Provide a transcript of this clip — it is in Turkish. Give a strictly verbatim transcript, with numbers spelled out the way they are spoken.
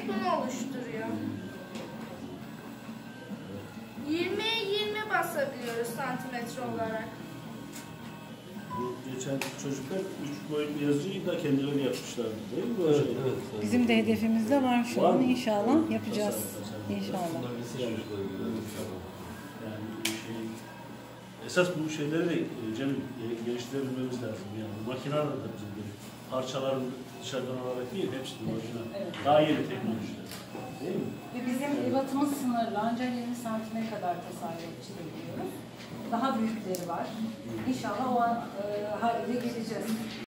direkt bunu oluşturuyor. yirmiye yirmi basabiliyoruz santimetre olarak. Bu geçen çocuklar üç boyutlu yazıcıyı da kendileri yapmışlardı değil mi? Evet, evet, evet. Bizim de hedefimizde var şu Var an. mı? İnşallah yapacağız. Tasarım, tasarım. İnşallah. Bunlar lise çocukları gibi. Yani şey, esas bu şeyleri de e, Cemil e, geliştirebilmemiz lazım. Yani makineler de bizim böyle parçaların dışarıdan alarak değil, hepsi de makine. Evet. Daha yeni teknolojiler. Değil mi? Ve bizim ebatımız sınırlı. Ancak yirmi santime kadar tasarruf edebiliyoruz. Daha büyükleri var. İnşallah o an e, hale geleceğiz.